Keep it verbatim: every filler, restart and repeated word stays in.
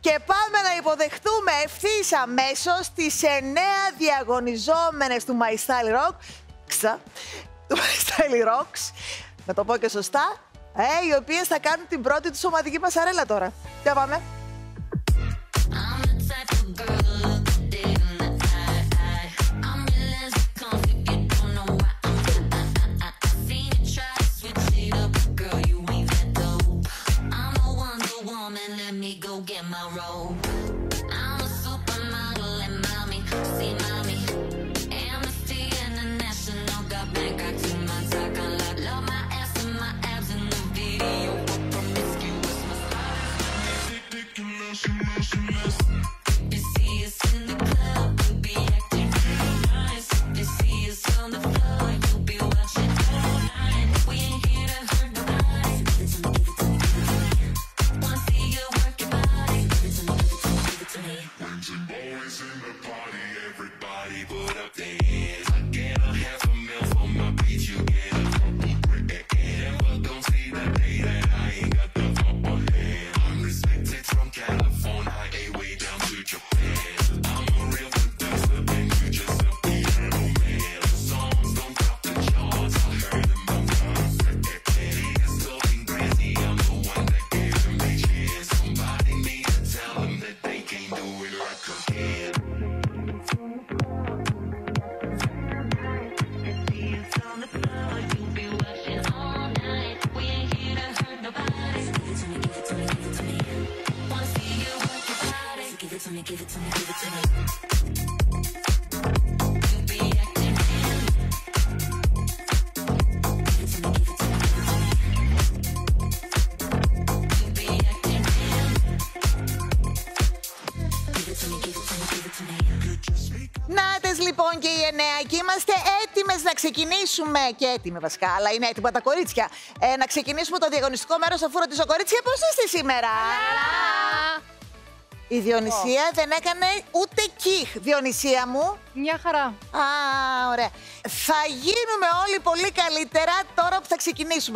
Και πάμε να υποδεχτούμε ευθύς αμέσως τις εννέα διαγωνιζόμενες του My Style Rock, ξα, του My Style Rocks, να το πω και σωστά, ε, οι οποίες θα κάνουν την πρώτη τους ομαδική πασαρέλα τώρα. Για πάμε. Λοιπόν, και οι εννέα και είμαστε έτοιμες να ξεκινήσουμε. Και έτοιμοι βασικά, αλλά είναι έτοιμα τα κορίτσια. Ε, να ξεκινήσουμε το διαγωνιστικό μέρος, αφού ρωτήσω κορίτσια, πώς είστε σήμερα? Καλά. Η Διονυσία oh. δεν έκανε ούτε κιχ. Διονυσία μου. Μια χαρά. Α, ωραία. Θα γίνουμε όλοι πολύ καλύτερα τώρα που θα ξεκινήσουμε.